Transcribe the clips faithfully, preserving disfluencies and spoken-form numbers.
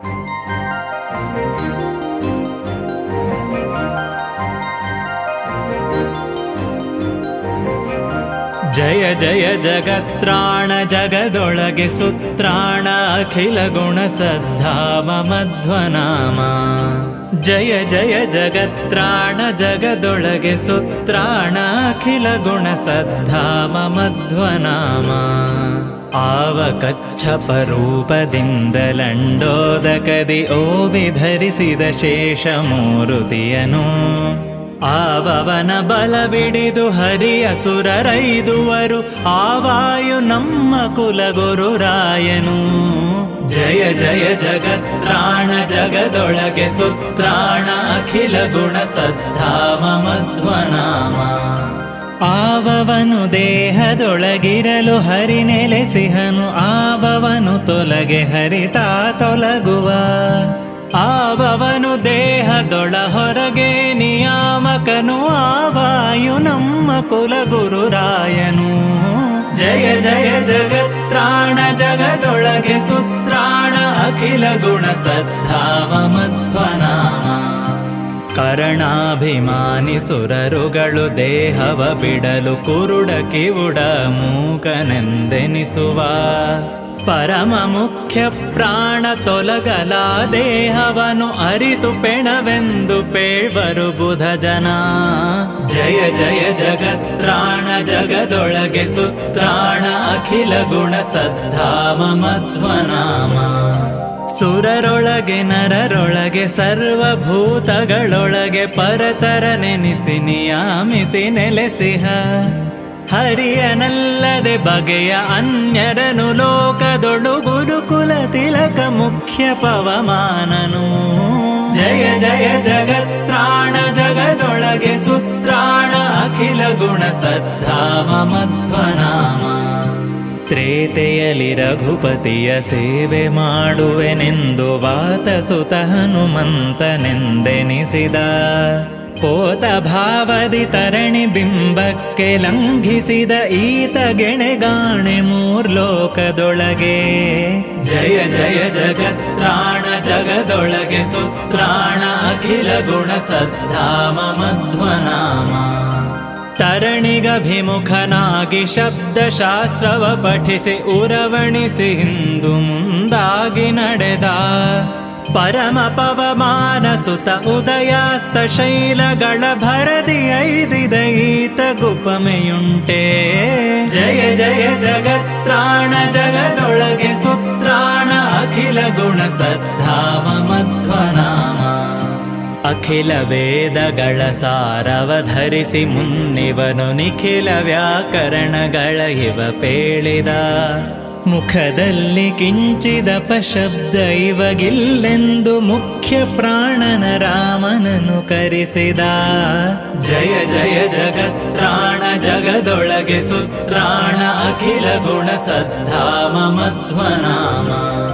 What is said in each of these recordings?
जय जय जगत्राण जगदೊಳಗೆ ಸುತ್ರಾಣ ಅಖಿಲ ಗುಣ ಸದ್ಧಾಮ ಮಧ್ವನಾಮ जय जय जगत्राण जगदೊಳಗೆ ಸುತ್ರಾಣ ಅಖಿಲ ಗುಣ ಸದ್ಧಾಮ ಮಧ್ವನಾಮ ಆವ ಕಚ್ಚಪ ರೂಪದಿಂದ ಲಂಡೋದಕದಿ ಓವಿ ಧರಿಸಿದ ಶೇಷ ಮೂರುತಿಯನು ಆವವನ ಬಲವಿಡಿದು ಹರಿಯ ಸುರರೈದುವರು ಆವಾಯು ನಮ್ಮ ಕುಲಗುರುರಾಯನು जय जय जगत्राण जगदೊಳಗೆ ಸುತ್ರಾಣ ಅಖಿಲ ಗುಣ ಸದ್ಧಾಮ ಮಧ್ವನಾಮ ಆವವನು ದೇಹದೊಳಗಿರಲು ಹರಿ ನೆಲೆಸಿಹನು ಆವವನು ತೊಲಗೆ ಹರಿತಾ ತೊಲಗುವ ಆವವನು ದೇಹದೊಳ ಹೊರಗೆ ನಿಯಾಮಕನು ಆವಾಯು ನಮ್ಮ ಕುಲಗುರುರಾಯನು जय जय जगत्राण जगदೊಳಗೆ ಸುತ್ರಾಣ ಅಖಿಲ ಗುಣ ಸದ್ಧಾಮ ಮಧ್ವನಾಮ ಕರಣಾಭಿಮಾನಿ ಸುರರುಗಳು ದೇಹವ ಬಿಡಲು ಕುರುಡ ಕಿವುಡ ಮೂಕನೆಂದೆನಿಸುವ ಪರಮ ಮುಖ್ಯ ಪ್ರಾಣ ತೊಲಗಲ ದೇಹವನು ಅರಿತು ಪೆಣವೆಂದು ಪೇಳ್ವರು ಬುಧ ಜನ ಜಯ ಜಯ ಜಗತ್ರಾಣ ಜಗದೊಳಗೆ ಸುತ್ರಾಣ ಅಖಿಲ ಗುಣ ಸದ್ಧಾಮ ಮಧ್ವನಾಮ ಸುರರೊಳಗೆ ನರರೊಳಗೆ ಸರ್ವಭೂತಗಳೊಳಗೆ ಪರತರ ನೆನೆಸಿ ನಿಯಾಮಿಸಿ ನೆಲೆಸಿಹ ಹರಿಯನಲ್ಲದೆ ಬಗೆಯ ಅನ್ಯರನು ಲೋಕದೊಳು ಗುರುಕುಲ ತಿಲಕ ಮುಖ್ಯ ಪವಮಾನನು ಜಯ ಜಯ ಜಗತ್ರಾಣ ಜಗದೊಳಗೆ ಸುತ್ರಾಣ ಅಖಿಲ ಗುಣ ಸದ್ಧಾಮ ಮಧ್ವನಾಮ ತ್ರೇತೆಯಲಿ ರಘುಪತಿಯ ಸೇವೆ ಮಾಡುವೆನೆಂದು ವಾತಸುತ ಹನುಮಂತನೆಂದೆನಿಸಿದ ಕೋತ ಭಾವದಿ ತರಣಿ ಬಿಂಬಕ್ಕೆ ಲಂಘಿಸಿದ ಈತ ಗೆಣೆಗಾಣೆ ಮೂರ್ಲೋಕದೊಳಗೆ ಜಯ ಜಯ ಜಗತ್ರಾಣ ಜಗದೊಳಗೆ ಸುತ್ರಾಣ ಅಖಿಲ ಗುಣ ಸದ್ಧಾಮ ಮಧ್ವನಾಮ ತರಣಿಗಭಿಮುಖನಾಗಿ ಶಬ್ದಶಾಸ್ತ್ರವ ಪಠಿಸಿ ಉರವಣಿಸಿ ಹಿಂದು ಮುಂದಾಗಿ ನಡೆದ ಪರಮ ಪವಮಾನ ಸುತ ಉದಯಾಸ್ತ ಶೈಲಗಳ ಭರದಿ ಐದಿದ ಈತ ಗುಪಮೆಯುಂಟೆ ಜಯ ಜಯ ಜಗತ್ರಾಣ ಜಗದೊಳಗೆ ಸುತ್ರಾಣ ಅಖಿಲ ಗುಣ ಸದ್ಧಾಮ ಮಧ್ವನಾಮ ಅಖಿಲ ವೇದಗಳ ಸಾರವ ಧರಿಸಿ ಮುನ್ನಿವನು ನಿಖಿಲ ವ್ಯಾಕರಣಗಳ ಇವ ಪೇಳಿದ ಮುಖದಲ್ಲಿ ಕಿಂಚಿದಪಶಬ್ದ ಇವಗಿಲ್ಲೆಂದು ಮುಖ್ಯ ಪ್ರಾಣನ ರಾಮನನು ಕರೆಸಿದ ಜಯ ಜಯ ಜಗತ್ರಾಣ ಜಗದೊಳಗೆ ಸುತ್ರಾಣ ಅಖಿಲ ಗುಣ ಸದ್ಧಾಮ ಮಧ್ವನಾಮ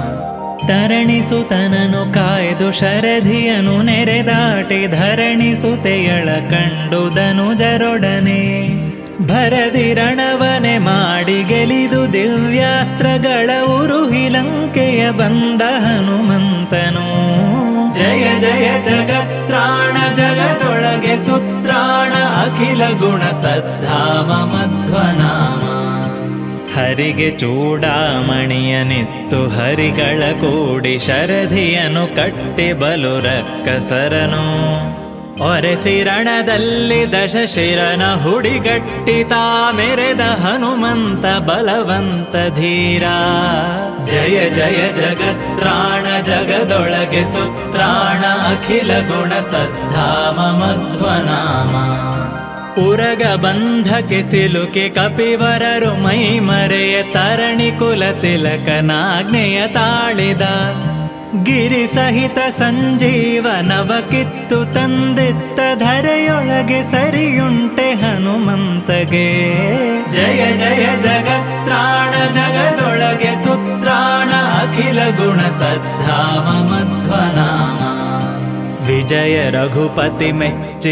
ತರಣಿಸುತನನು ಕಾಯ್ದು ಶರಧಿಯನು ನೆರೆದಾಟಿ ಧರಣಿಸುತೆಯಳ ಕಂಡುದನು ಜರೊಡನೆ ಭರದಿ ರಣವನೆ ಮಾಡಿ ಗೆಲಿದು ದಿವ್ಯಾಸ್ತ್ರಗಳ ಉರುಹಿ ಲಂಕೆಯ ಬಂದ ಹನುಮಂತನು ಜಯ ಜಯ ಜಗತ್ರಾಣ ಜಗದೊಳಗೆ ಸುತ್ರಾಣ ಅಖಿಲ ಗುಣ ಸದ್ಧಾಮ ಮಧ್ವನಾಮ ಹರಿಗೆ ಚೂಡಾಮಣಿಯ ನಿತ್ತು ಹರಿಗಳ ಕೂಡಿ ಶರಧಿಯನು ಕಟ್ಟಿ ಬಲು ರಕ್ಕಸರನು ಒರೆಸಿ ರಣದಲ್ಲಿ ದಶಶಿರನ ಹುಡಿಗಟ್ಟಿತಾ ಮೆರೆದ ಹನುಮಂತ ಬಲವಂತ ಧೀರ ಜಯ ಜಯ ಜಗತ್ರಾಣ ಜಗದೊಳಗೆ ಸುತ್ರಾಣ ಅಖಿಲ ಗುಣ ಸದ್ಧಾಮ ಮಧ್ವನಾಮ ಉರಗ ಬಂಧಕ್ಕೆ ಸಿಲುಕಿ ಕಪಿವರರು ಮೈ ಮರೆಯ ತರಣಿ ಕುಲ ತಿಲಕನಾಜ್ಞೆಯ ತಾಳಿದ ಗಿರಿ ಸಹಿತ ಸಂಜೀವನವ ಕಿತ್ತು ತಂದಿತ್ತ ಧರೆಯೊಳಗೆ ಸರಿಯುಂಟೆ ಹನುಮಂತಗೆ ಜಯ ಜಯ ಜಗತ್ರಾಣ ಜಗದೊಳಗೆ ಸುತ್ರಾಣ ಅಖಿಲ ಗುಣ ಸದ್ಧಾಮ ಮಧ್ವನಾಮ ವಿಜಯ ರಘುಪತಿ ಮೆಚ್ಚಿ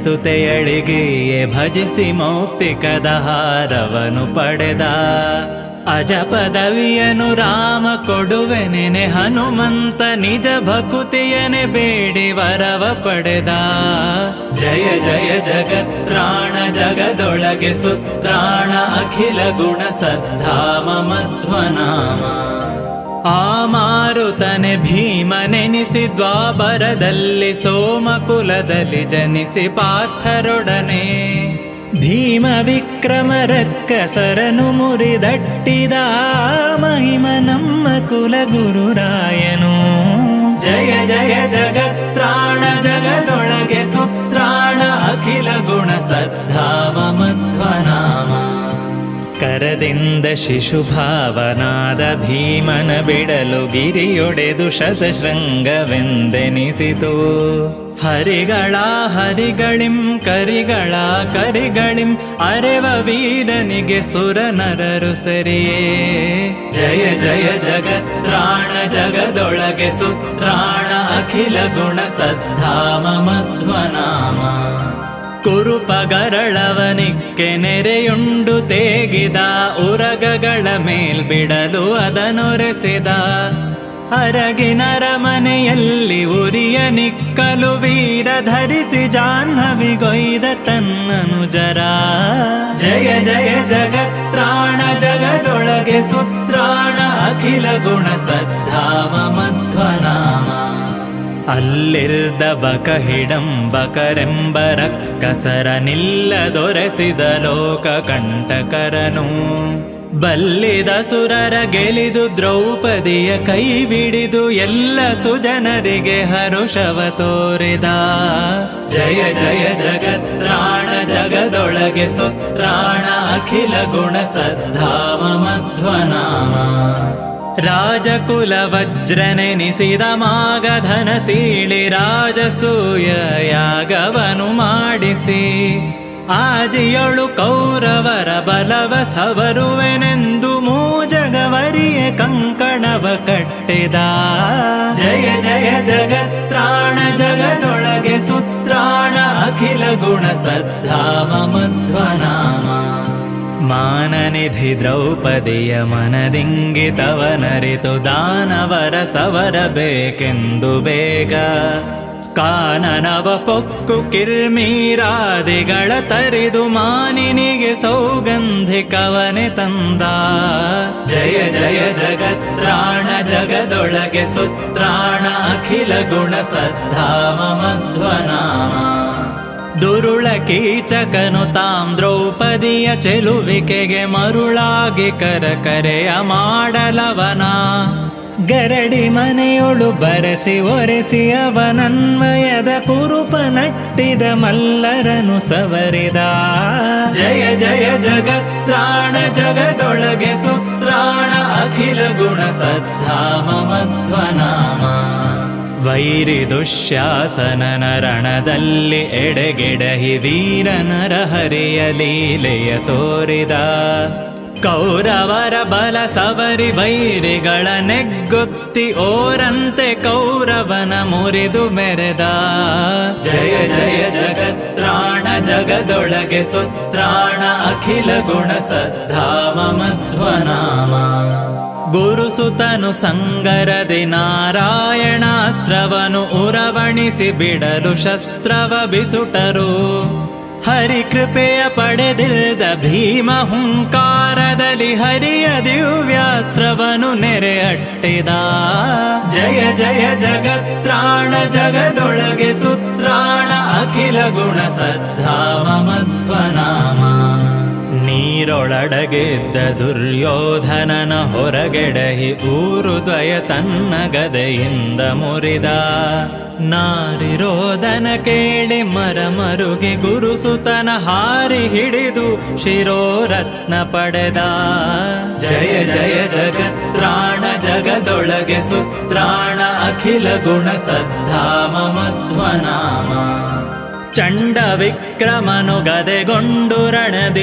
ಧರಣಿಸುತೆಯಳಿಗೆಯೇ ಭಜಿಸಿ ಮೌಕ್ತಿಕದ ಹಾರವನು ಪಡೆದ ಅಜ ಪದವಿಯನು ರಾಮ ಕೊಡುವೆನೆನೆ ಹನುಮಂತ ನಿಜ ಭಕುತಿಯನೆ ಬೇಡಿ ವರವ ಪಡೆದ. ಜಯ ಜಯ ಜಗತ್ರಾಣ ಜಗದೊಳಗೆ ಸುತ್ರಾಣ ಅಖಿಲ ಗುಣ ಸದ್ಧಾಮ ಮಧ್ವನಾಮ. ಆ ಮಾರುತನೆ ಭೀಮನೆನಿಸಿ ದ್ವಾಪರದಲ್ಲಿ ಸೋಮಕುಲದಲ್ಲಿ ಜನಿಸಿ ಪಾರ್ಥರೊಡನೆ ಭೀಮ ವಿಕ್ರಮ ರಕ್ಕಸರನು ಮುರಿದಟ್ಟಿದ ಮಹಿಮ ನಮ್ಮ ಕುಲ ಗುರುರಾಯನು. ಜಯ ಜಯ ಜಗತ್ರಾಣ ಜಗದೊಳಗೆ ಸುತ್ರಾಣ ಅಖಿಲ ಗುಣ ಸದ್ಧಾಮ ಮಧ್ವನಾಮ. ಕರದಿಂದ ಶಿಶುಭಾವನಾದ ಭೀಮನ ಬಿಡಲು ಗಿರಿಯೊಡೆದು ಶತಶೃಂಗವೆಂದೆನಿಸಿತು. ಹರಿಗಳ ಹರಿಗಳಿಂ ಕರಿಗಳ ಕರಿಗಳಿಂ ಅರೆವ ವೀರನಿಗೆ ಸುರ ನರರು ಸರಿಯೇ. ಜಯ ಜಯ ಜಗತ್ರಾಣ ಜಗದೊಳಗೆ ಸುತ್ರಾಣ ಅಖಿಲ ಗುಣ ಸದ್ಧಾಮ ಮಧ್ವನಾಮ. ಕುರುಪಗರಳವನಿಕ್ಕೆ ನೆರೆಯುಂಡು ತೇಗಿದ ಉರಗಗಳ ಮೇಲ್ಬಿಡಲು ಅದನೊರೆಸಿದ. ಅರಗಿನರ ಮನೆಯಲ್ಲಿ ಉರಿಯ ನಿಕ್ಕಲು ವೀರ ಧರಿಸಿ ಜಾಹ್ನವಿಗೊಯ್ದ ತನ್ನನುಜರ. ಜಯ ಜಯ ಜಗತ್ರಾಣ ಜಗದೊಳಗೆ ಸುತ್ರಾಣ ಅಖಿಲ ಗುಣ ಸದ್ಧಾಮ ಮಧ್ವನಾಮ. ಅಲ್ಲಿರ್ದ ಬಕ ಹಿಡಂಬಕರೆಂಬ ರಕ್ಕಸರ ನಿಲ್ಲದೊರೆಸಿದ ಲೋಕ ಕಂಟಕರನು. ಬಲ್ಲಿದ ಸುರರ ಗೆಲಿದು ದ್ರೌಪದಿಯ ಕೈ ಬಿಡಿದು ಎಲ್ಲ ಸುಜನರಿಗೆ ಹರುಷವ ತೋರಿದ. ಜಯ ಜಯ ಜಗತ್ರಾಣ ಜಗದೊಳಗೆ ಸುತ್ರಾಣ ಅಖಿಲ ಗುಣ ಸದ್ಧಾಮ ಮಧ್ವನಾಮ. ರಾಜಕುಲ ವಜ್ರನೆನಿಸಿದ ಮಾಗಧನ ಸೀಳಿ ರಾಜಸೂಯ ಯಾಗವನು ಮಾಡಿಸಿ. ಆಜಿಯೊಳು ಕೌರವರ ಬಲವ ಸವರುವೆನೆಂದು ಮೂಜಗವರಿಯೇ ಕಂಕಣವ ಕಟ್ಟಿದ. ಜಯ ಜಯ ಜಗತ್ರಾಣ ಜಗದೊಳಗೆ ಸುತ್ರಾಣ ಅಖಿಲ ಗುಣ ಸದ್ಧಾಮ ಮಧ್ವನಾಮ. ಮಾನನಿಧಿ ದ್ರೌಪದಿಯ ಮನದಿಂಗಿತವನರಿತು ದಾನವರ ಸವರಬೇಕೆಂದು ಬೇಗ. ಕಾನನವ ಪೊಕ್ಕು ಕಿರ್ಮೀರಾದಿಗಳ ತರಿದು ಮಾನಿನಿಗೆ ಸೌಗಂಧಿಕವನೆ ತಂದ. ಜಯ ಜಯ ಜಗತ್ರಾಣ ಜಗದೊಳಗೆ ಸುತ್ರಾಣ ಅಖಿಲ ಗುಣ ಸದ್ಧಾಮ ಮಧ್ವನಾಮ. ದುರುಳ ಕೀಚಕನು ತಾಂ ದ್ರೌಪದಿಯ ಚೆಲುವಿಕೆಗೆ ಮರುಳಾಗಿ ಕರಕರೆಯ ಮಾಡಲವನ. ಗರಡಿ ಮನೆಯೊಳು ಬರೆಸಿ ಒರೆಸಿ ಅವನನ್ಮಯದ ಕುರುಪ ನಟ್ಟಿದ ಮಲ್ಲರನು ಸವರಿದ. ಜಯ ಜಯ ಜಗತ್ರಾಣ ಜಗದೊಳಗೆ ಸುತ್ರಾಣ ಅಖಿಲ ಗುಣ ಸದ್ಧಾಮ ಮಧ್ವನಾಮ. ವೈರಿ ದುಶ್ಯಾಸನನ ರಣದಲ್ಲಿ ಎಡೆಗೆಡಹಿ ವೀರನರ ಹರಿಯ ಲೀಲೆಯ ತೋರಿದ. ಕೌರವರ ಬಲ ಸವರಿ ವೈರಿಗಳ ನೆಗ್ಗೊತ್ತಿ ಓರಂತೆ ಕೌರವನ ಮುರಿದು ಮೆರೆದ. ಜಯ ಜಯ ಜಗತ್ರಾಣ ಜಗದೊಳಗೆ ಸುತ್ರಾಣ ಅಖಿಲ ಗುಣ ಸದ್ಧಾಮ ಮಧ್ವನಾಮ. ಗುರುಸುತನು ಸಂಗರದಿ ನಾರಾಯಣಾಸ್ತ್ರವನು ಉರವಣಿಸಿ ಬಿಡಲು ಶಸ್ತ್ರವ ಬಿಸುಟರು. ಹರಿಕೃಪೆಯ ಪಡೆದಿದ್ದ ಭೀಮ ಹುಂಕಾರದಲ್ಲಿ ಹರಿಯ ದಿವ್ಯಾಸ್ತ್ರವನು ನೆರೆ ಅಟ್ಟಿದ. ಜಯ ಜಯ ಜಗತ್ರಾಣ ಜಗದೊಳಗೆ ಸುತ್ರಾಣ ಅಖಿಲ ಗುಣ ಸದ್ಧಾಮ ಮಧ್ವನಾಮ. ನೀರೊಳಡಗಿದ್ದ ದುರ್ಯೋಧನನ ಹೊರಗೆಡಹಿ ಊರು ದ್ವಯ ತನ್ನ ಗದೆಯಿಂದ ಮುರಿದ. ನಾರಿರೋದನ ಕೇಳಿ ಮರ ಮರುಗಿ ಗುರುಸುತನ ಹಾರಿ ಹಿಡಿದು ಶಿರೋರತ್ನ ಪಡೆದ. ಜಯ ಜಯ ಜಗತ್ರಾಣ ಜಗದೊಳಗೆ ಸುತ್ರಾಣ ಅಖಿಲ ಗುಣ ಸದ್ಧಾಮ ಮಧ್ವನಾಮ. ಚಂಡ ವಿಕ್ರಮನು ಗದೆಗೊಂಡು ರಣದಿ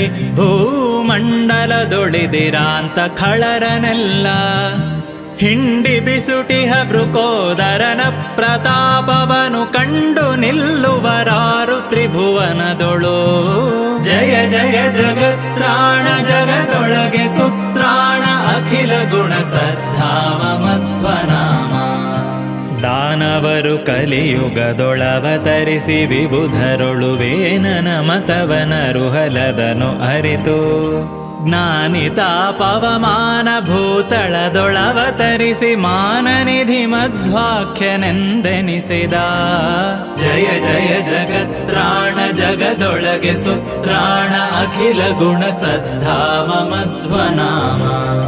ಭೂಮಂಡಲದೊಳಿದಿರಾಂತ ಖಳರನೆಲ್ಲ. ಹಿಂಡಿ ಬಿಸುಟಿಹ ವೃಕೋದರನ ಪ್ರತಾಪವನು ಕಂಡು ನಿಲ್ಲುವರಾರು ತ್ರಿಭುವನದೊಳು. ಜಯ ಜಯ ಜಗತ್ರಾಣ ಜಗದೊಳಗೆ ಸುತ್ರಾಣ ಅಖಿಲ ಗುಣ ಸದ್ಧಾಮ ಮಧ್ವನಾಮ. ದಾನವರು ಕಲಿಯುಗದೊಳವತರಿಸಿ ವಿಬುಧರೊಳು ವೇನನ ಮತವನರುಹಲದನು ಅರಿತು ಜ್ಞಾನಿತಾ ಪವಮಾನ ಭೂತಳದೊಳವತರಿಸಿ ಮಾನನಿಧಿ ಮಧ್ವಾಖ್ಯನೆಂದೆನಿಸಿದ. ಜಯ ಜಯ ಜಗತ್ರಾಣ ಜಗದೊಳಗೆ ಸುತ್ರಾಣ ಅಖಿಲ ಗುಣ ಸದ್ಧಾಮ ಮಧ್ವನಾಮ.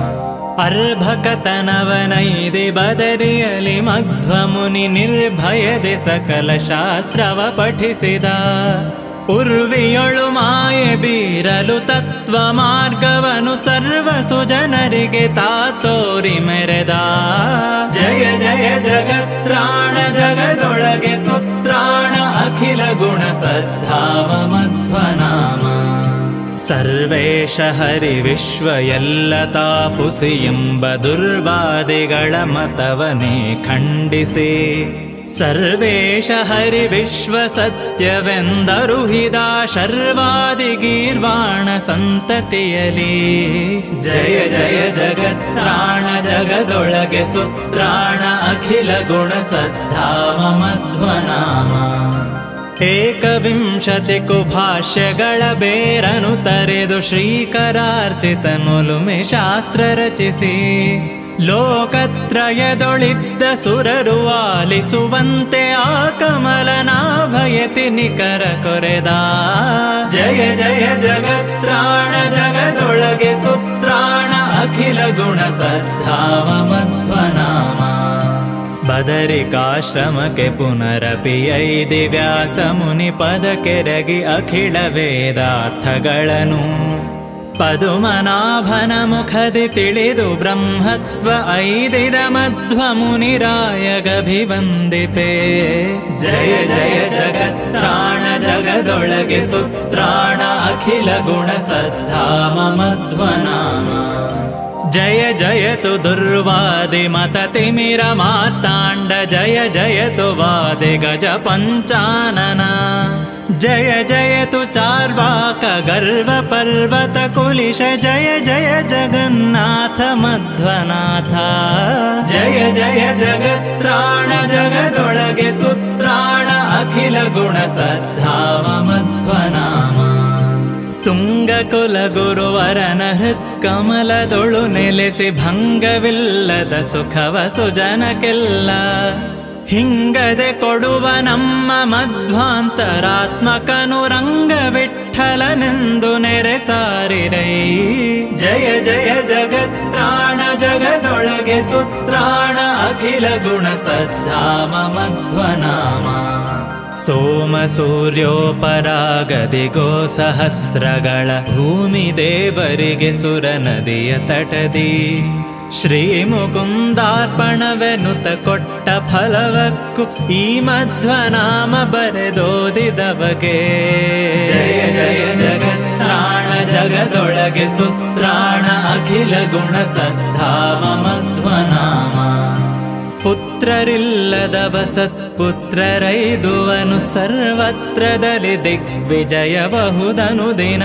ಅರ್ಭಕತನವನೈದೆ ಬದರಿಯಲಿ ಮಧ್ವಮುನಿ ನಿರ್ಭಯದೆ ಸಕಲ ಶಾಸ್ತ್ರವ ಪಠಿಸಿದ. ಉರ್ವಿಯೊಳು ಮಾಯೆ ಬೀರಲು ತತ್ವ ಮಾರ್ಗವನು ಸರ್ವ ಸುಜನರಿಗೆ ತಾತೋರಿ ಮೆರೆದ. ಜಯ ಜಯ ಜಗತ್ರಾಣ ಜಗದೊಳಗೆ ಸುತ್ರಾಣ ಅಖಿಲ ಗುಣ ಸದ್ಧಾಮ ಮಧ್ವನಾಮ. ಸರ್ವೇಶ ಹರಿ ವಿಶ್ವ ಎಲ್ಲ ತಾಪುಸಿ ಎಂಬ ದುರ್ವಾದಿಗಳ ಮತವನೇ ಖಂಡಿಸಿ ಸರ್ವೇಶ ಹರಿ ವಿಶ್ವ ಸತ್ಯವೆಂದರುಹಿದ ಶರ್ವಾದಿ ಗೀರ್ವಾಣ ಸಂತತಿಯಲಿ. ಜಯ ಜಯ ಜಗತ್ರಾಣ ಜಗದೊಳಗೆ ಸುತ್ರಾಣ ಅಖಿಲ ಗುಣ ಸದ್ಧಾಮ ಮಧ್ವನಾಮ. ಏಕವಿಂಶತಿ ಕುಭಾಷ್ಯಗಳ ಬೇರನು ತರೆದು ಶ್ರೀಕರಾರ್ಚಿತನುಲುಮೆ ಶಾಸ್ತ್ರ ರಚಿಸಿ ಲೋಕತ್ರಯದೊಳಿದ್ದ ಸುರರು ಆಲಿಸುವಂತೆ ಆ ಕಮಲನಾಭಯತಿ ನಿಕರ ಕೊರೆದ. ಜಯ ಜಯ ಜಗತ್ರಾಣ ಜಗದೊಳಗೆ ಸುತ್ರಾಣ ಅಖಿಲ ಗುಣ ಸದ್ಧಾಮ ಮಧ್ವನಾಮ. ಬದರಿಕಾಶ್ರಮಕ್ಕೆ ಪುನರಪಿ ಐದಿ ವ್ಯಾಸ ಮುನಿ ಪದ ಕೆರಗಿ ಅಖಿಳ ವೇದಾರ್ಥಗಳನ್ನು ಪದುಮನಾಭನ ಮುಖದಿ ತಿಳಿದು ಬ್ರಹ್ಮತ್ವ ಐದಿದ ಮಧ್ವ ಮುನಿರಾಯಗಭಿವಂದಿಪೆ. ಜಯ ಜಯ ಜಗತ್ರಾಣ ಜಗದೊಳಗೆ ಸುತ್ರಾಣ ಅಖಿಲ ಗುಣ ಸದ್ಧಾಮ ಮಧ್ವನಾಮ. ಜಯ ಜಯತು ದುರ್ವಾದಿ ಮತ ತಿಮಿರ ಮಾರ್ತಾಂಡ ಜಯ ಜಯತು ವಾದಿ ಗಜ ಪಂಚಾನನ. ಜಯ ಜಯತು ಚಾರ್ವಾಕ ಗರ್ವ ಪರ್ವತ ಕುಲಿಶ ಜಯ ಜಯ ಜಗನ್ನಾಥ ಮಧ್ವನಾಥ. ಜಯ ಜಯ ಜಗತ್ರಾಣ ಜಗದೊಳಗೆ ಸುತ್ರಾಣ ಅಖಿಲ ಗುಣ ಸದ್ಧಾಮ ಮಧ್ವನಾಮ. ತುಂಗ ಕುಲ ಗುರುವರನ ಹೃತ್ಕಮಲದೊಳು ನೆಲೆಸಿ ಭಂಗವಿಲ್ಲದ ಸುಖವ ಸುಜನಕ್ಕೆಲ್ಲ ಹಿಂಗದೆ ಕೊಡುವ ನಮ್ಮ ಮಧ್ವಾಂತರಾತ್ಮಕನು ರಂಗ ವಿಠ್ಠಲನೆಂದು ನೆರೆ ಸಾರಿರೈ. ಜಯ ಜಯ ಜಗತ್ರಾಣ ಜಗದೊಳಗೆ ಸುತ್ರಾಣ ಅಖಿಲ ಗುಣ ಸದ್ಧಾಮ ಮಧ್ವನಾಮ. ಸೋಮ ಸೂರ್ಯೋಪರಾಗದಿ ಗೋ ಸಹಸ್ರಗಳ ಭೂಮಿ ದೇವರಿಗೆ ಸುರ ನದಿಯ ತಟದಿ ಶ್ರೀ ಮುಕುಂದಾರ್ಪಣವೆನುತ ಕೊಟ್ಟ ಫಲವಕ್ಕೂ ಈ ಮಧ್ವನಾಮ ಬರೆದೋದಿದವಗೆ. ಜಯ ಜಯ ಜಗತ್ರಾಣ ಜಗದೊಳಗೆ ಸುತ್ರಾಣ ಅಖಿಲ ಗುಣ ಸದ್ಧಾಮ ಮಧ್ವನಾಮ. ಪುತ್ರರಿಲ್ಲದವ ಸತ್ಪುತ್ರರೈದುವನು ಸರ್ವತ್ರದಲ್ಲಿ ದಿಗ್ವಿಜಯಬಹುದನು ದಿನ.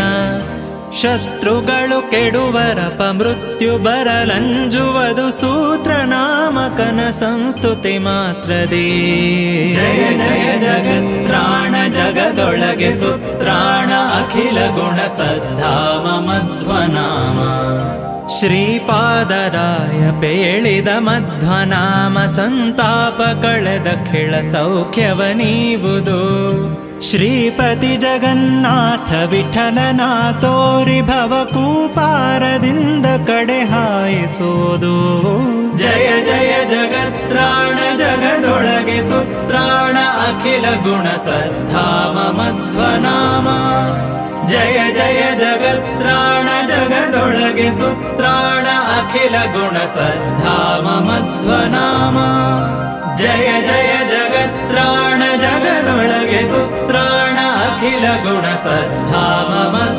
ಶತ್ರುಗಳು ಕೆಡುವರಪ ಮೃತ್ಯು ಬರಲಂಜುವುದು ಸೂತ್ರ ನಾಮಕನ ಸಂಸ್ತುತಿ ಮಾತ್ರದಿ. ಜಯ ಜಯ ಜಗತ್ರಾಣ ಜಗದೊಳಗೆ ಸುತ್ರಾಣ ಅಖಿಲ ಗುಣ ಸದ್ಧಾಮ ಮಧ್ವನಾಮ. ಶ್ರೀಪಾದರಾಯ ಪೇಳಿದ ಮಧ್ವನಾಮ ಸಂತಾಪ ಕಳೆದ ಖಿಳ ಸೌಖ್ಯವ ನೀವುದು. ಶ್ರೀಪತಿ ಜಗನ್ನಾಥ ವಿಠಲನ ತೋರಿ ಭವಕೂಪಾರದಿಂದ ಕಡೆ ಹಾಯಿಸುವುದು. ಜಯ ಜಯ ಜಗತ್ರಾಣ ಜಗದೊಳಗೆ ಸುತ್ರಾಣ ಅಖಿಲ ಗುಣ ಸದ್ಧಾಮ ಮಧ್ವನಾಮ. ಜಯ ಜಯ ಜಗತ್ರಾಣ ಜಗದೊಳಗೆ ಸುತ್ರಾಣ ಅಖಿಲ ಗುಣ ಸದ್ಧಾಮ ಮಧ್ವನಾಮ. ಜಯ ಜಯ ಜಗತ್ರಾಣ ಜಗದೊಳಗೆ ಸುತ್ರಾಣ ಅಖಿಲ ಗುಣ ಸದ್ಧಾಮ.